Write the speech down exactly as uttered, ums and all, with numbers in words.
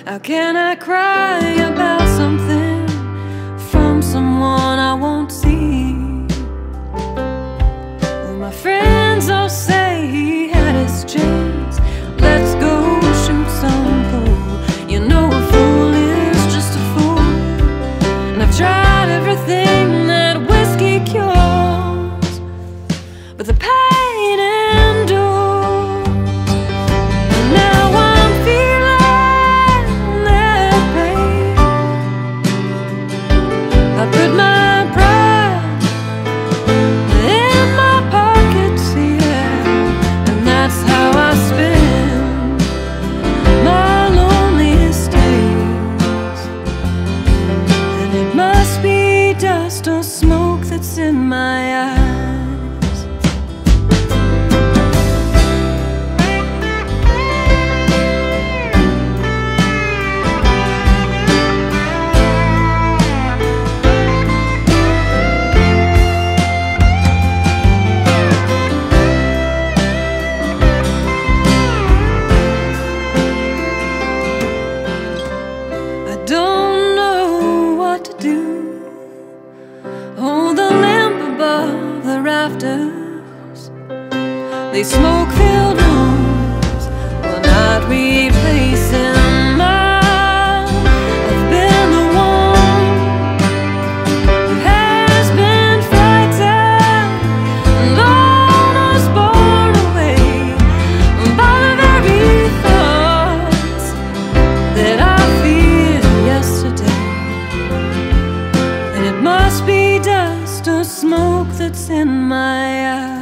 How can I cry about something from someone I won't see? Well, my friends all say he had his chance. Let's go shoot some pool. You know a fool is just a fool, and I've tried everything that whiskey cures, but the pain endures. And now I'm feeling that pain. I put my pride in my pockets here, and that's how I spend my loneliest days. And it must be dust or smoke that's in my eyes. I don't know what to do. Hold the lamp above the rafters. These smoke-filled rooms will not replace in mine. I've been the one who has been frightened and almost borne away by the very thoughts that I feared yesterday. And it must be dust or smoke that's in my eyes.